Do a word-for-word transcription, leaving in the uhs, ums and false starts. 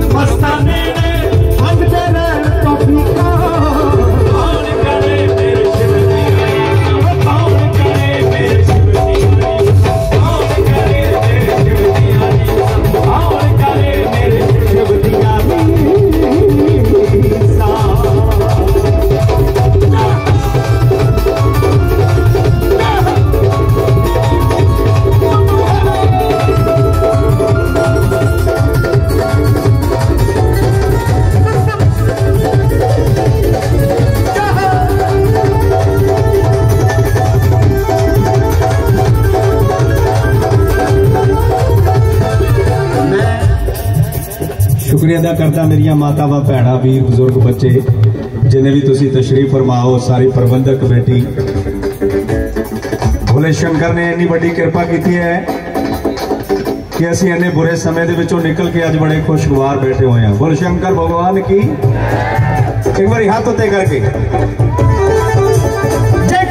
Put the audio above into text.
मस्ताने ने मंगते रहे टॉफी का कौन करे मेरे शिव दीवानी कौन करे मेरे शिव दीवानी कौन करे मेरे शिव दीवानी कौन करे मेरे शिव दीवानी सा शुक्रिया अदा करता मेरिया मातावां भैणां वीर बुजुर्ग बच्चे जिन्हें भी तुसी तशरीफ फरमाओ सारी प्रबंधक कमेटी भोले शंकर ने इन्नी बड़ी कृपा की है कि असी इन्ने बुरे समय दे विचों निकल के अज बड़े खुशगवार बैठे हुए हैं। भोले शंकर भगवान की एक बार हाथ उत्ते करके जय